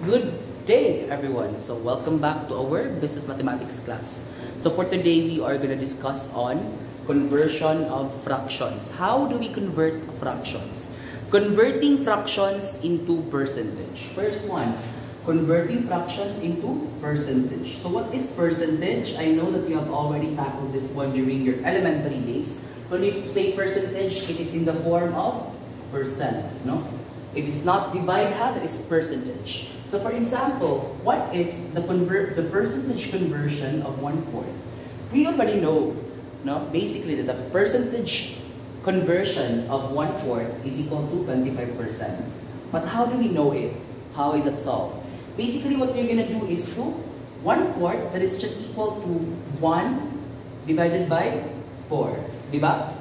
Good day, everyone. So welcome back to our business mathematics class. So for today, we are going to discuss on conversion of fractions. How do we convert fractions? Converting fractions into percentage. First one, converting fractions into percentage. So what is percentage? I know that you have already tackled this one during your elementary days. When you say percentage, it is in the form of percent, no? It is not divide half, it is percentage. So for example, what is the percentage conversion of 1/4? We already know, no? Basically, that the percentage conversion of 1/4 is equal to 25%. But how do we know it? How is it solved? Basically, what you're gonna do is to 1/4, that is just equal to 1 divided by 4. Diba?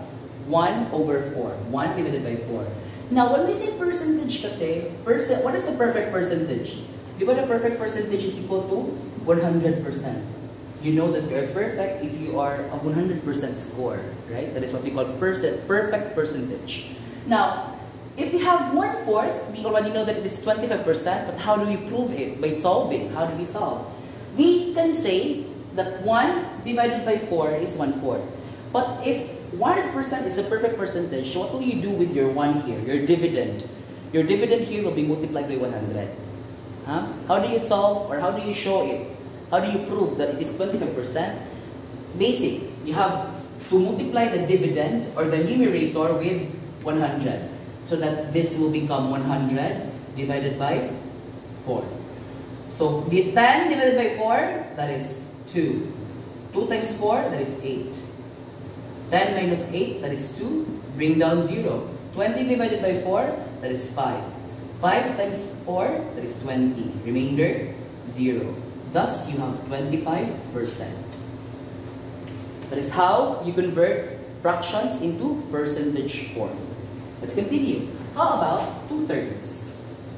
1/4. 1 divided by 4. Now, when we say percentage kasi, what is the perfect percentage? Diba the perfect percentage is equal to 100%. You know that you're perfect if you are a 100% score, right? That is what we call perfect percentage. Now, if we have 1/4, we already know that it is 25%, but how do we prove it? By solving. How do we solve? We can say that 1 divided by 4 is 1/4. But if 100% is the perfect percentage, what will you do with your 1 here, your dividend? Your dividend here will be multiplied by 100. Huh? How do you solve or how do you show it? How do you prove that it is 25%? Basic. You have to multiply the dividend or the numerator with 100. So that this will become 100 divided by 4. So 10 divided by 4, that is 2. 2 times 4, that is 8. 10 minus 8, that is 2. Bring down 0. 20 divided by 4, that is 5. 5 times 4, that is 20. Remainder, 0. Thus, you have 25%. That is how you convert fractions into percentage form. Let's continue. How about 2/3?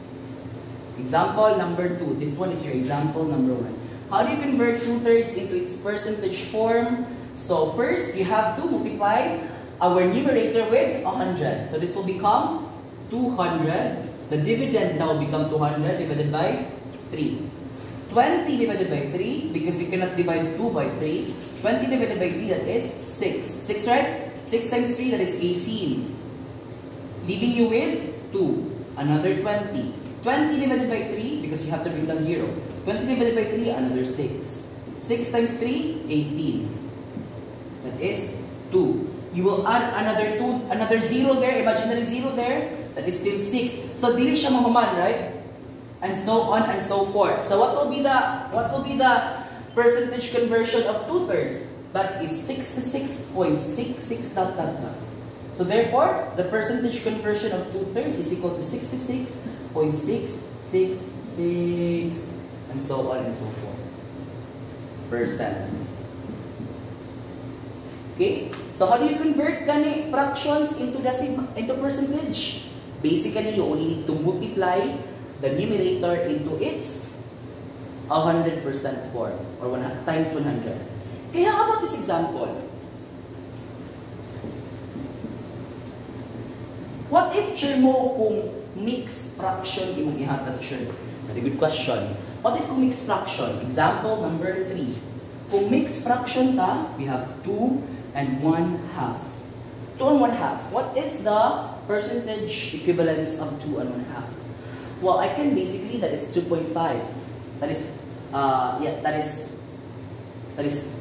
Example number 2. This one is your example number 1. How do you convert 2/3 into its percentage form? So first, you have to multiply our numerator with 100. So this will become 200. The dividend now will become 200 divided by 3. 20 divided by 3, because you cannot divide 2 by 3. 20 divided by 3, that is 6. 6, right? 6 times 3, that is 18. Leaving you with 2. Another 20. 20 divided by 3, because you have to bring down 0. 20 divided by 3, another 6. 6 times 3, 18. That is 2. You will add another 2, another 0 there, imaginary 0 there. That is still 6. So dili siya mahuman, right? And so on and so forth. So what will be the percentage conversion of 2/3? That is 66.66 dot dot dot. So therefore, the percentage conversion of 2/3 is equal to 66.666 and so on and so forth percent. Okay? So how do you convert fractions into percentage? Basically, you only need to multiply the numerator into its 100% form or times 100. Okay, how about this example? What if sure mo kung mixed fraction imong ihatag sure? Very good question. What if kung mixed fraction? Example number 3. Kung mixed fraction ta, we have 2 and 1/2. 2 and 1/2. What is the percentage equivalence of 2 and 1/2? Well, I can basically, that is 2.5. That is, that is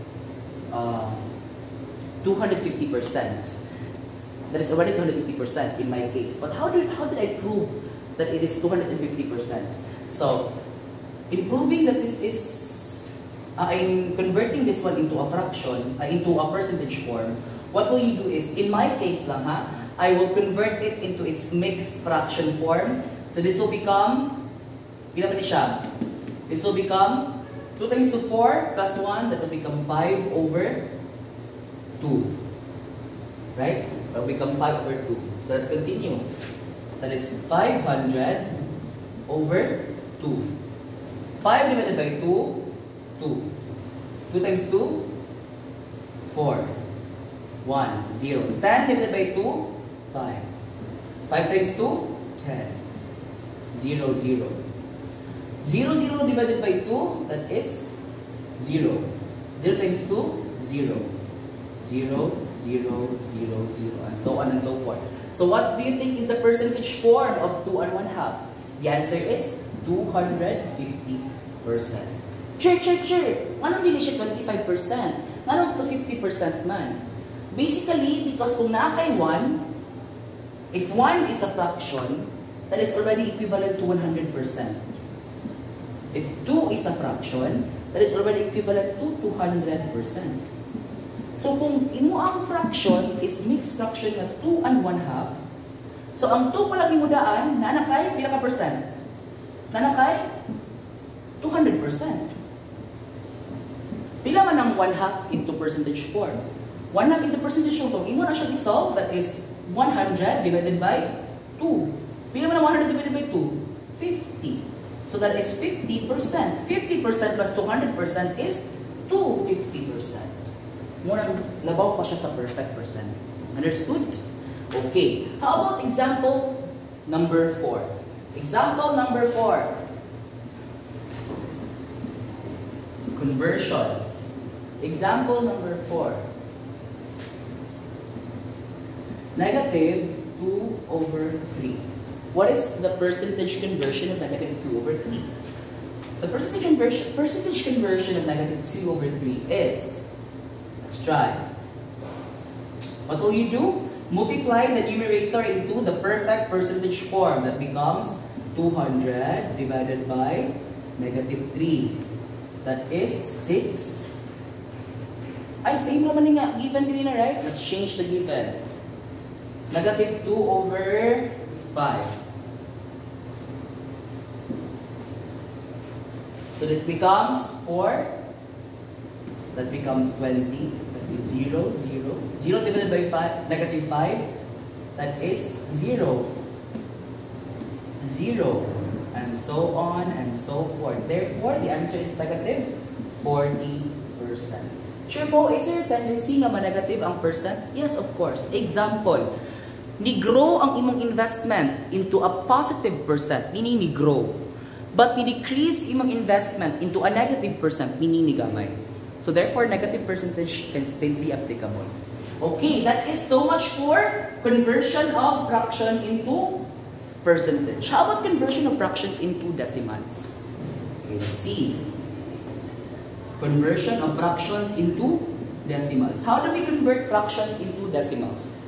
250%. That is already 250% in my case. But how did I prove that it is 250%? So, in proving that this is, in converting this one into a fraction, into a percentage form, what will you do is, in my case lang ha, I will convert it into its mixed fraction form. So this will become, ilan ba siya? This will become 2 times 2, 4 plus 1, that will become 5 over 2. Right? That will become 5 over 2. So let's continue. That is 500 over 2. 5 divided by 2, 2. 2 times 2, 4. 1, 0. 10 divided by 2, 5. 5 times 2, 10. 0, 0. 0, 0 divided by 2, that is 0. 0 times 2, 0. 0, 0, 0, 0, and so on and so forth. So what do you think is the percentage form of 2 and 1/2? The answer is 250%. Sure. Manong hindi siya 25%? Manong to 50% man? Basically, because kung nakay 1, if 1 is a fraction, that is already equivalent to 100%. If 2 is a fraction, that is already equivalent to 200%. So kung imo ang fraction is mixed fraction na 2 and 1/2, so ang 2 palang imudaan, nanakay, pila ka percent? Nanakay, 200%. Pila man ang 1/2 into percentage form? 1/2 into percentage form, imo na siya i-solve, that is 100 divided by 2. Pila man ang 100 divided by 2? 50. So that is 50%. 50% plus 200% is 250%. Muna labaw pa siya sa perfect percent. Understood? Okay. How about example number 4? Example number 4. Conversion. Example number 4. Negative 2 over 3. What is the percentage conversion of negative 2 over 3? The percentage conversion of negative 2 over 3 is, let's try. What will you do? Multiply the numerator into the perfect percentage form. That becomes 200 divided by negative 3. That is 6. Ay, same naman nga. Given din na, right? Let's change the given. Negative 2 over 5. So this becomes 4. That becomes 20. That is 0, 0. 0 divided by 5, negative 5. That is 0. 0. And so on and so forth. Therefore, the answer is negative 40%. Sure po, is there a tendency na ma-negative ang percent? Yes, of course. Example, ni-grow ang imong investment into a positive percent, meaning ni-grow. But ni-decrease imong investment into a negative percent, meaning ni-gamay. So therefore, negative percentage can still be applicable. Okay, that is so much for conversion of fraction into percentage. How about conversion of fractions into decimals? Okay, let's see. Conversion of fractions into decimals. How do we convert fractions into decimals?